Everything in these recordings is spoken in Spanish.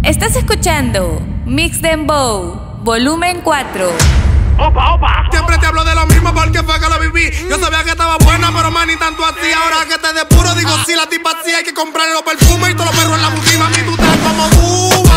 Estás escuchando Mix Dembow, volumen 4. Opa, opa. Siempre te hablo de lo mismo porque fue que lo viví. Yo sabía que estaba buena, pero man, ni tanto así. Ahora que te depuro, digo, si la tipa así, hay que comprarle los perfumes y todos los perros en la boutique. Mami, tú estás como uva.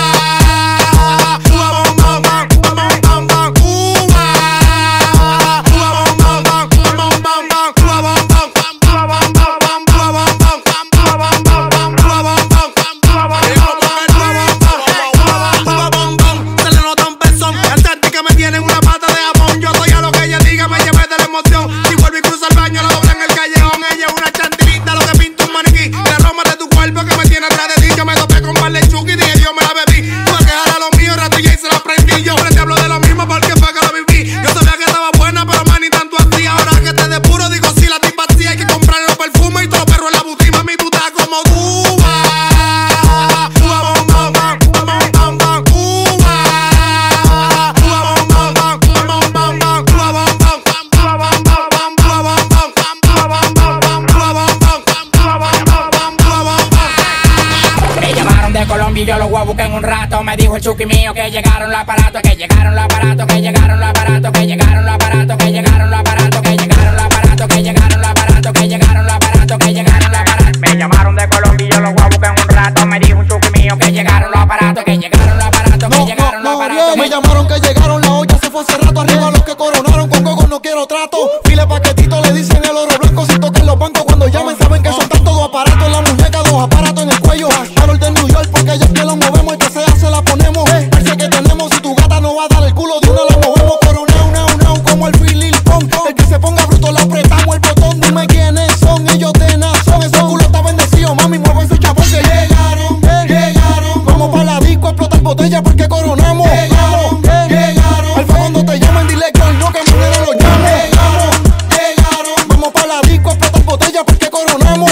Yo lo voy a buscar en un rato. Me dijo el chuki mío que llegaron los aparatos, que llegaron los aparatos, que llegaron los aparatos, que llegaron los aparatos, que llegaron los aparatos, que llegaron los aparatos, que llegaron los aparatos, que llegaron los aparatos, que llegaron los aparatos. Me llamaron de Colombia y yo lo voy a buscar en un rato. Me dijo un chuki mío que llegaron los aparatos, que llegaron los aparatos, que llegaron los aparatos. Me llamaron que llegaron, la olla se fue hace rato. Arriba los que coronaron, con Gogo no quiero trato. File paquetito, le dicen el oro blanco. Si tocan los bancos cuando llamen saben que son tantos dos aparatos en la muñeca, dos aparatos en el cuello. Harold de New York porque ellos que los movemos y que sea se la ponemos. Parece que tenemos, si tu gata no va a dar el culo de una la movemos. Coronao, nao, nao, como el Philip Pong. El que se ponga bruto le apretamos el botón. Dime quiénes son, ellos de nazón. Ese culo está bendecido, mami, mueve ese chapón que llegaron, llegaron. Vamos pa' la disco a explotar botella porque coronamos. Llegaron, llegaron. Alfa cuando te llamen dile que hoy no, que mañana lo llamo. Llegaron, llegaron. Vamos pa' la disco a explotar botella porque coronamos.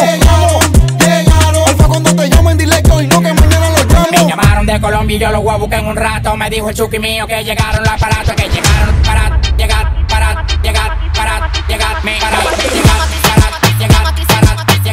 Llegaron, Alfa cuando te llamen dile que hoy no, que mañana lo llamo. Me llamaron de Colombia y yo lo voy a buscar en un rato. Me dijo el chuki mío que llegaron los aparatos, que llegaron para llegar, para llegar, para llegar, me para llegar, para llegar, para llegar, para llegar.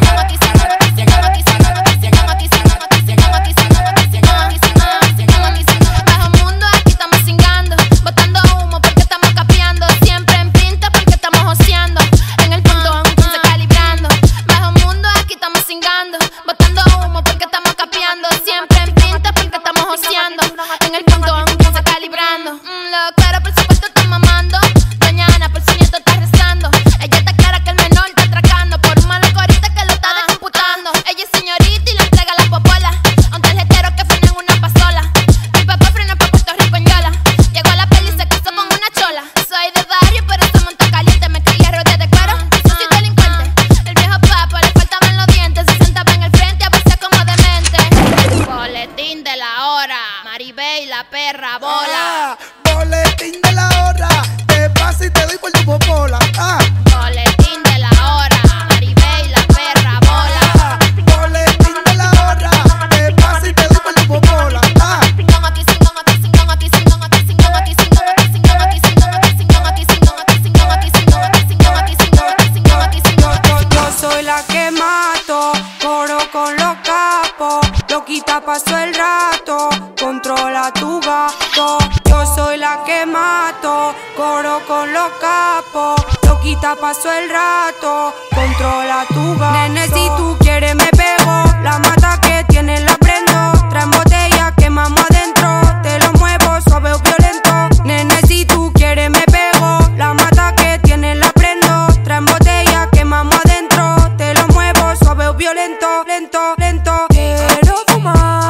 Pasó el rato, controla tu gato. Yo soy la que mato, coro con los capos. Loquita, pasó el rato, controla tu gato. Nene, si tú quieres me pego, la mata que tiene la prendo. Traen botella, quemamos adentro, te lo muevo suave o violento. Nene, si tú quieres me pego, la mata que tiene la prendo. Traen botella, quemamos adentro, te lo muevo suave o violento. Lento, lento, quiero fumar.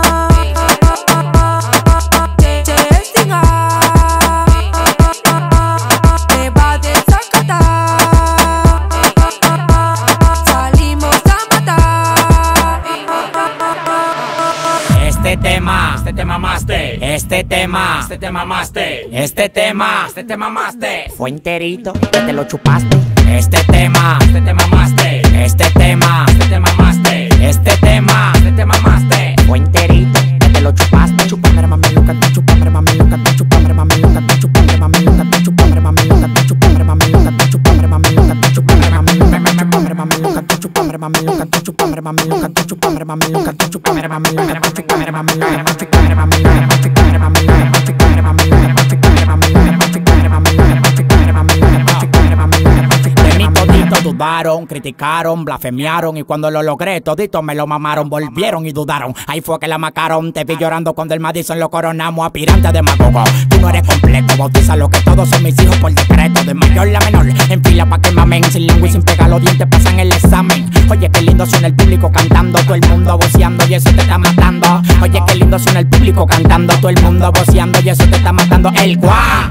Este tema mamaste. Fue enterito, que te lo chupaste. Este tema mamaste. Este tema mamaste. Este tema mamaste. Fue enterito, que te lo chupaste. Chupambre mameluca, chupambre mameluca, chupambre mameluca, chupambre mameluca, chupambre mameluca, chupambre mameluca, chupambre mameluca, chupambre mameluca, chupambre mameluca, chupambre mameluca, chupambre mameluca, chupambre mameluca, chupambre mameluca, chupambre mameluca, chupambre mameluca, chupambre Dudaron, criticaron, blasfemiaron y cuando lo logré todito me lo mamaron, volvieron y dudaron. Ahí fue que la macaron, te vi llorando cuando el Madison lo coronamos, aspirante demagogo. Tú no eres completo, bautiza lo que todos son mis hijos por decreto, de mayor a menor, en fila pa' que mamen, sin lengua y sin pegar los dientes pasan el examen. Oye, qué lindo suena el público cantando, todo el mundo voceando y eso te está matando. Oye, qué lindo suena el público cantando, todo el mundo voceando y eso te está matando. El guá,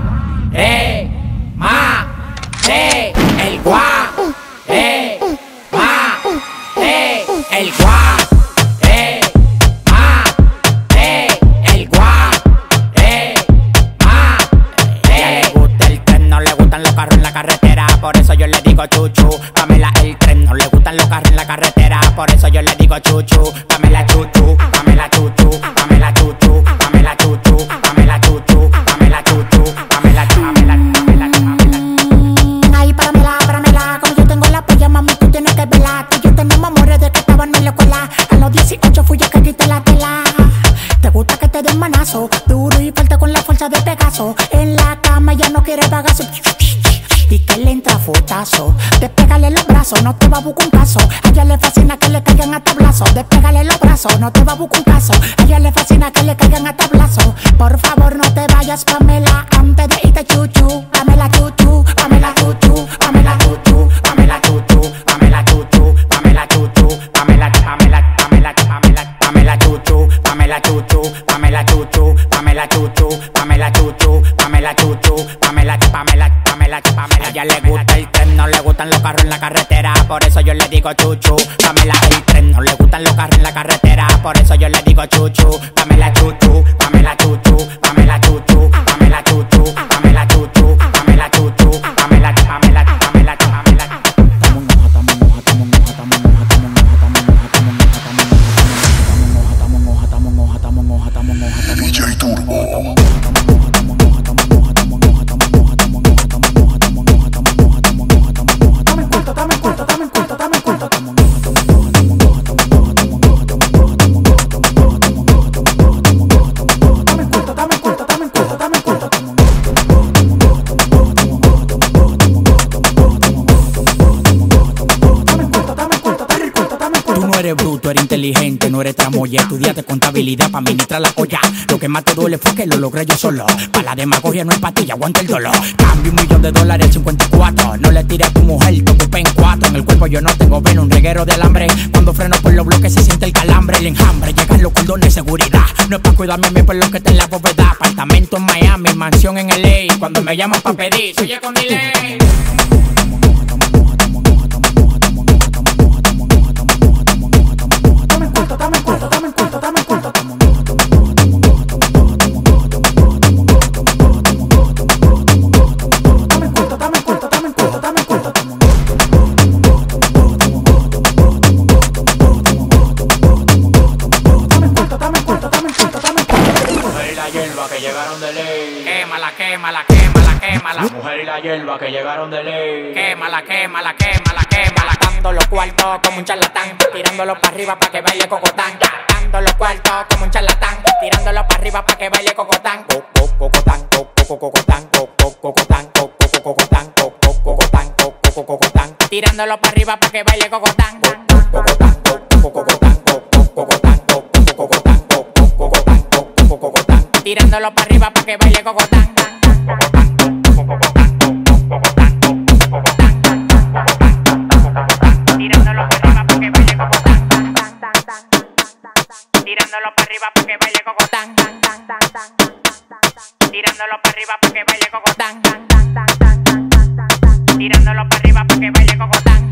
ma, el guá. El guá, el guá, ella le gusta el tren, no le gustan los carros en la carretera, por eso yo le digo chuchu. Pamela el tren, no le gustan los carros en la carretera, por eso yo le digo chuchu. Pamela chuchu, Pamela chuchu, Pamela chuchu, Pamela chuchu, Pamela chuchu, Pamela chuchu, Pamela Pamela. Ay, Pamela, como yo tengo la polla, mami, tú tienes que velar. Tú y yo tenemos amores de que estaban en la escuela. A los 18 fui yo que quité la tela. Te gusta que te den manazo, duro y fuerte con la fuerza de Pegaso. En la cama ya no quiere bagazo y que le entra futazo. Despégale los brazos, no te va a buscar un caso. A ella le fascina que le caigan a tablazo. Despégale los brazos, no te va a buscar un caso. A ella le fascina que le caigan a tablazo. Por favor no te vayas, Pamela, antes de irte chuchu. Pamela chuchu, Pamela chuchu, Pamela chuchu, Pamela chuchu, Pamela chuchu, Pamela chuchu, Pamela Pamela Pamela Pamela Pamela chuchu, Pamela chuchu, Pamela chuchu, Pamela chuchu, Pamela chuchu, Pamela chuchu, Pamela Pamela Pamela Pamela. A ella le gusta el tren, no le gustan los carros en la carretera, por eso yo le digo chuchu. Pamela el tren, no le gustan los carros en la carretera, por eso yo le digo chuchu. Pamela chuchu, Pamela chuchu, Pamela chuchu, Pamela chuchu, Pamela chuchu, Pamela chuchu, Pamela Pamela Pamela Pamela. DJ Turbo. Eres bruto, eres inteligente, no eres tramoya. Estudiaste contabilidad pa' administrar la olla. Lo que más te duele fue que lo logré yo solo. Pa' la demagogia no es patilla, aguanta el dolor. Cambio $1.000.000 al 54. No le tires a tu mujer, te ocupé en 4. En el cuerpo yo no tengo vena, un reguero de alambre. Cuando freno por los bloques se siente el calambre, el enjambre. Llegan los cordones de seguridad. No es pa' cuidarme a mí por lo que está en la bóveda. Apartamento en Miami, mansión en LA. Cuando me llaman pa' pedir, soy con delay. Quémala, quémala, quémala. Mujer y la hierba que llegaron de ley. Quémala, quémala, quémala, quémala. Dando los cuartos como un charlatán, tirándolo para arriba pa' que baile cocotán. Dando los cuartos como un charlatán, tirándolo para arriba pa' que baile cocotán. Cocotán, cocotán, cocotán, cocotán, cocotán, cocotán. Tirándolo para arriba pa' que baile cocotán. Cocotán, cocotán, cocotán, cocotán, cocotán. Tirándolo para arriba pa' que baile cocotán. Tirándolo para arriba pa' que baile cocotán. Tirándolo para arriba pa' que baile cocotán. Tirándolo para arriba pa' que baile cocotán. Tirándolo para arriba pa' que baile cocotán.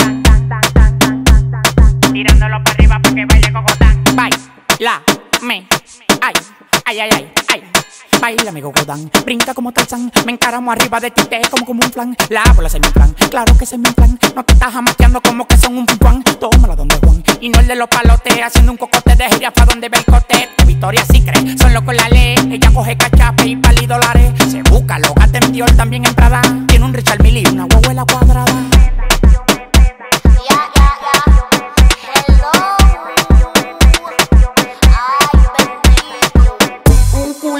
Tirándolo para arriba pa' que baile cocotán. Baila, ay, ay, ay, ay, ay. Baila mi cocotán, brinca como Tarzán. Me encaramo arriba de ti, te como un flan. La bola se me inflan, claro que se me inflan. No te estás jamateando como que son un pimpán. Tómala donde Juan, y no el de los palotes. Haciendo un cocote de jirafa donde ve el cote. Victoria sí cree, son locos la ley. Ella coge cachape y pali dólares. Se busca, lo gata en Dior, también en Prada. Tiene un Richard Mille y una guaguela cuadrada.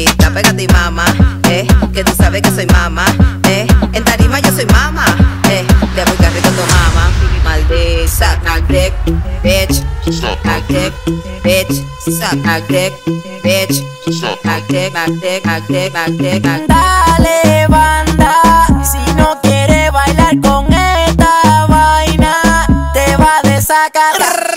maldita. Pégate y mama, que tú sabes que soy mama, en tarima yo soy mama, de muy rico tu mama. Maldita, suck my dick, bitch, suck my dick, bitch, suck my dick, bitch, suck my dick, my dick, my dick, my dick, my dick. Dale banda, si no quiere bailar con esta vaina, te va a desacatar.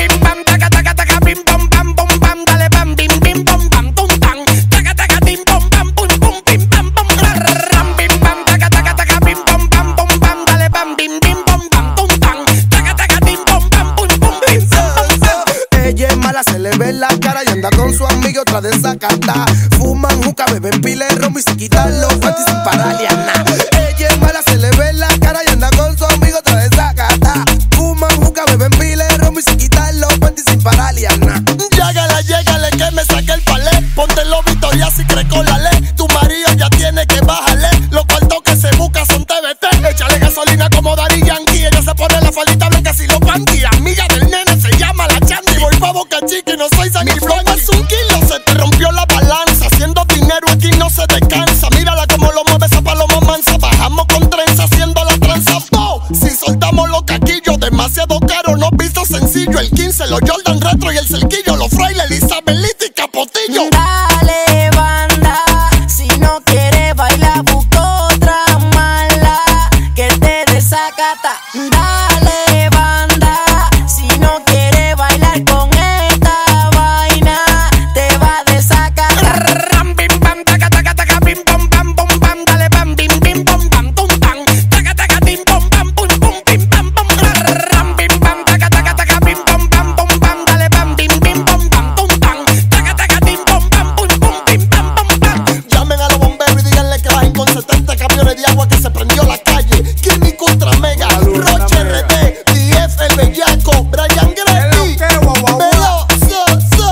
Se le ve la cara y anda con su amigo otra de desacata. Fuman juca, beben pile ron y se quitan los panties sin pararle a nada. Ella es mala, se le ve la cara y anda con su amigo otra de desacata. Fuman juca, beben pile ron y se quitan los panties sin pararle a nada. Llégale que me saque el palé. Ponte los Victoria si cree con la ley. Tu marido ya tiene que bajarle. Los cuartos que se busca son TBT. Échale gasolina como Daddy Yankee. Ella se pone la faldita blanca si lo panty. Amiga del nene se llama la Chandy. Voy pa' Boca Chica y no soy San. Mi flow es un kilo, se te rompió la balanza. Haciendo dinero aquí no se descansa. Mírala como lo mueve esa paloma mansa. Bajamos con trenza haciendo la tranza. Si soltamos los caquillos, demasiado caro, no visto sencillo. El 15, los Jordan Retro y el cerquillo. Los frailes, Elizabeth y Capotillo. Dale banda, si no quiere bailar busca otra mala que te desacata. Dale banda, si no quiere bailar con esta vaina, te va a desacatar. Ram bim bam taca taca taca bim bom bam bom bam. Dale bam bim bim bom bam tum tam. Taca taca bim bom bam pum pum bim bam bom. Ram bim bam taca taca taca bim bom bam bom bam. Dale bam bim bim bom bam tum tam. Taca taca bim bom bam pum pum bim bam bom bam. Llamen a los bomberos y díganle que bajen con 70 camiones de agua que se prendió la calle. Kimi Contra Mega, Roche RD, DF el Bellaco, Brian Gretti, Veloso,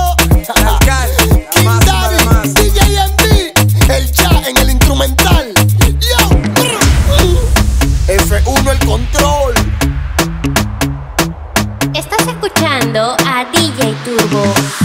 King Daddy, DJ MB, el Cha en el instrumental. Yo, F1 el control. Estás escuchando a DJ Turbo.